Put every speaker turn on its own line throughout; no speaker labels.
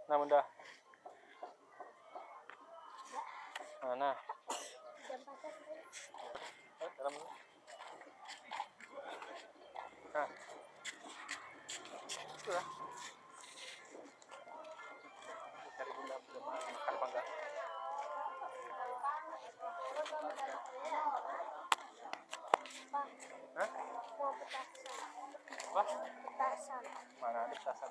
Nah, bunda. Mana? Dalam. Nah. Itulah. Cari bunda belum makan apa enggak? Hah?
Mau petasan.
Apa?
Petasan.
Mana ada petasan?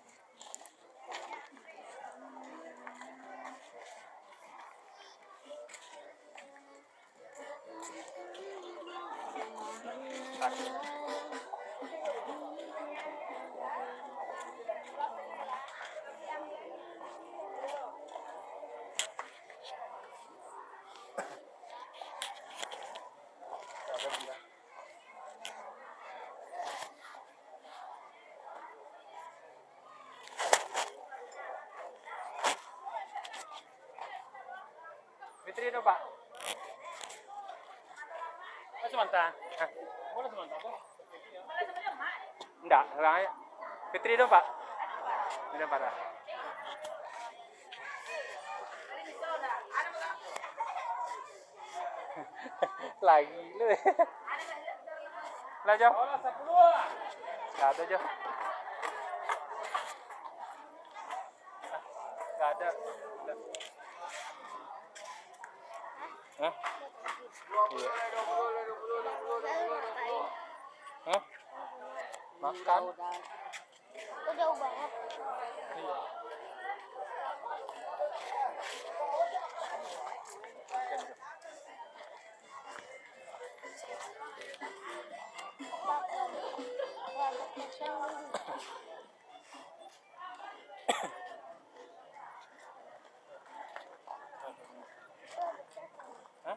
Ada bunda. Fitri itu Pak. Oh, semantan. Hah? Boleh semantan, Pak? Enggak, sekarang Fitri dong, Pak. Udah parah. Lagi lu. Lah, Jo. Enggak ada, Jo. Enggak ada. Hah? Iya. Hah? Makan.
Itu jauh banget.
Iya. Hah?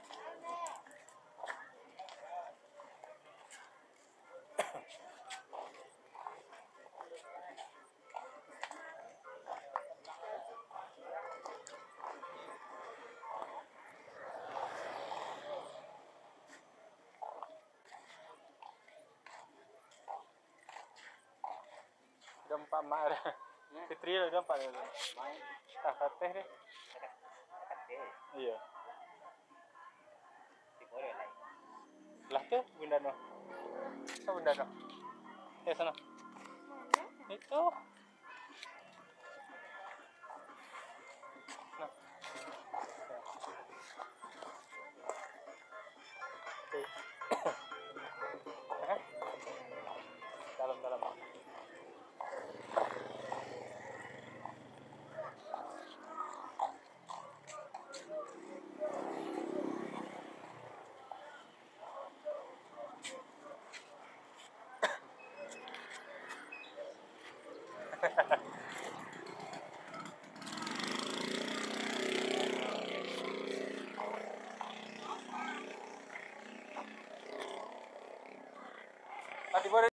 Gempa mak ada. Fitri ada gempa ada. Kakak teh deh. Iya. Lah tuh bunda no. Tuh bunda no. Ya sana. Itu. Nah. Dalam-dalam. Tadi boleh